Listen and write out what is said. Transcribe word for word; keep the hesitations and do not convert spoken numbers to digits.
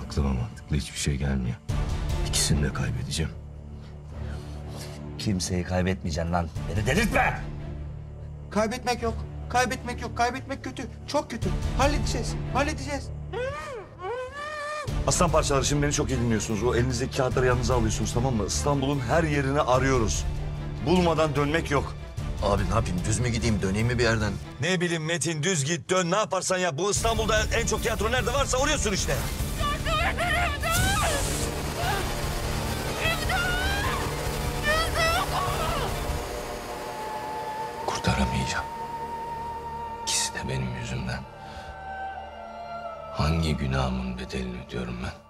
Aklıma mantıklı hiçbir şey gelmiyor. İkisini de kaybedeceğim. Kimseyi kaybetmeyeceksin lan. Beni delirtme. Kaybetmek yok. Kaybetmek yok. Kaybetmek kötü. Çok kötü. Halledeceğiz. Halledeceğiz. Aslan parçaları, şimdi beni çok iyi dinliyorsunuz. O elinizdeki kağıtları yanınıza alıyorsunuz, tamam mı? İstanbul'un her yerini arıyoruz. Bulmadan dönmek yok. Abi ne yapayım, düz mü gideyim, döneyim mi bir yerden? Ne bileyim Metin, düz git dön, ne yaparsan yap. Bu İstanbul'da en çok tiyatro nerede varsa oraya işte. Kurtaramayacağım. İkisi de benim yüzümden. Hangi günahımın bedelini ödüyorum ben?